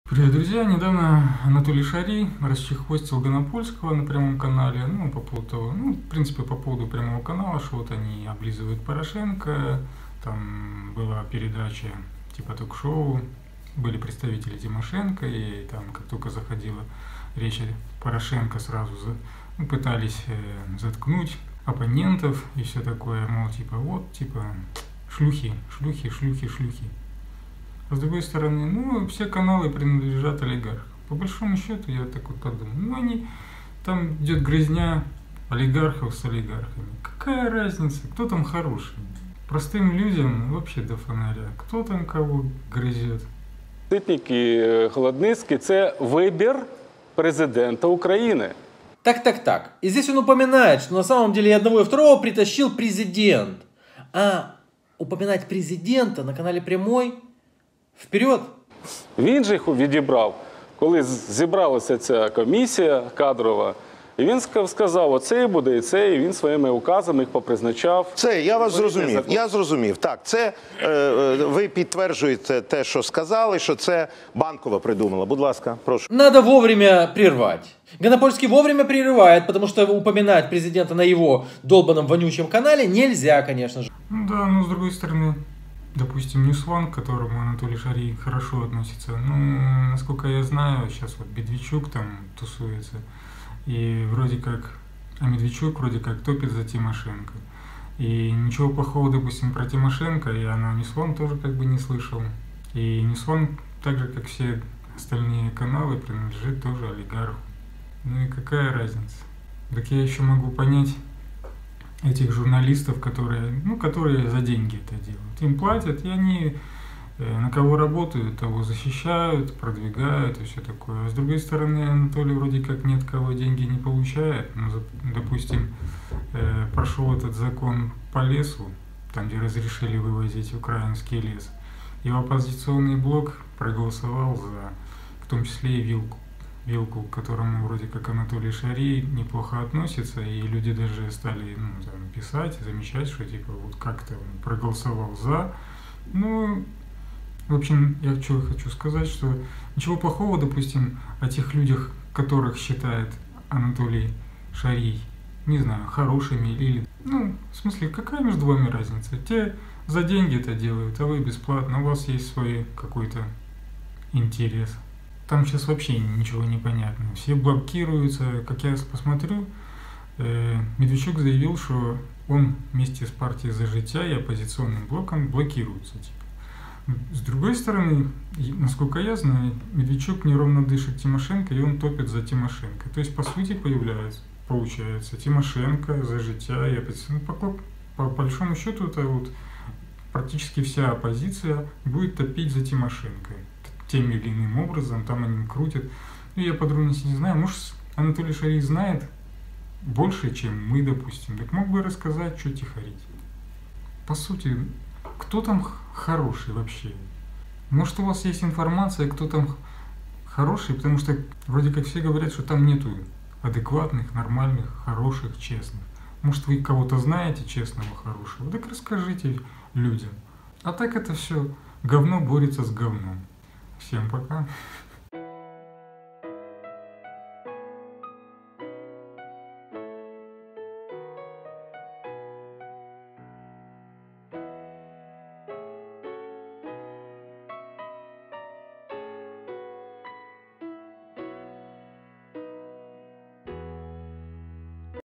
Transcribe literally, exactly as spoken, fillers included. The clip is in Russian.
Привет, друзья! Недавно Анатолий Шарий расчехвостил Гонопольского на прямом канале, ну, по поводу того, ну, в принципе, по поводу прямого канала, что вот они облизывают Порошенко, там была передача типа ток-шоу, были представители Тимошенко, и там, как только заходила речь о Порошенко, сразу за, ну, пытались э, заткнуть оппонентов и все такое, мол, типа, вот, типа, шлюхи, шлюхи, шлюхи, шлюхи. А с другой стороны, ну, все каналы принадлежат олигархам. По большому счету, я так вот подумал, ну, они, там идет грызня олигархов с олигархами. Какая разница, кто там хороший? Простым людям вообще до фонаря. Кто там кого грызет? Ситник і Холодницький – це вибір президента Украины. Так, так, так. И здесь он упоминает, что на самом деле и одного, и второго притащил президент. А упоминать президента на канале Прямой вперед. Він же їх відібрав, коли зібралася ця комісія кадрова, і він сказав, оце буде і це, і він своїми указами їх попризначав. Це, я вас зрозумів, я зрозумів. Так, це, е, ви підтверджуєте те, що сказали, що це Банкова придумала. Будь ласка, прошу. Надо вовремя прервать. Гонопольский вовремя прерывает, потому что упоминать президента на его долбанном вонючем канале нельзя, конечно же. Ну да, но с другой стороны, допустим, NewsOne, к которому Анатолий Шарий хорошо относится, ну, насколько я знаю, сейчас вот Медведчук там тусуется, и вроде как, а Медведчук вроде как топит за Тимошенко. И ничего плохого, допустим, про Тимошенко я на NewsOne тоже как бы не слышал. И NewsOne, так же как все остальные каналы, принадлежит тоже олигарху. Ну и какая разница? Так я еще могу понять этих журналистов, которые, ну, которые за деньги это делают. Им платят, и они э, на кого работают, того защищают, продвигают и все такое. А с другой стороны, Анатолий вроде как ни от кого деньги не получает. Ну, допустим, э, прошел этот закон по лесу, там, где разрешили вывозить украинский лес, и оппозиционный блок проголосовал за, в том числе и вилку. Вилку, к которому вроде как Анатолий Шарий неплохо относится, и люди даже стали, ну, там, писать, замечать, что типа вот как-то он проголосовал за. Ну, в общем, я что хочу сказать, что ничего плохого, допустим, о тех людях, которых считает Анатолий Шарий, не знаю, хорошими или... Ну, в смысле, какая между вами разница? Те за деньги это делают, а вы бесплатно, у вас есть свой какой-то интерес. Там сейчас вообще ничего не понятно. Все блокируются. Как я посмотрю, э, Медведчук заявил, что он вместе с партией «За життя» и оппозиционным блоком блокируется. Типа. С другой стороны, насколько я знаю, Медведчук неровно дышит Тимошенко, и он топит за Тимошенко. То есть, по сути, появляется, получается, Тимошенко, «За життя» и оппозиционный. По, по большому счету, это вот практически вся оппозиция будет топить за Тимошенко. Тем или иным образом, там они крутят. Ну, я подробности не знаю, может, Анатолий Шарий знает больше, чем мы, допустим. Так мог бы рассказать, что тихорить. По сути, кто там хороший вообще? Может, у вас есть информация, кто там хороший, потому что вроде как все говорят, что там нету адекватных, нормальных, хороших, честных. Может, вы кого-то знаете честного, хорошего? Так расскажите людям. А так это все говно борется с говном. Всем пока.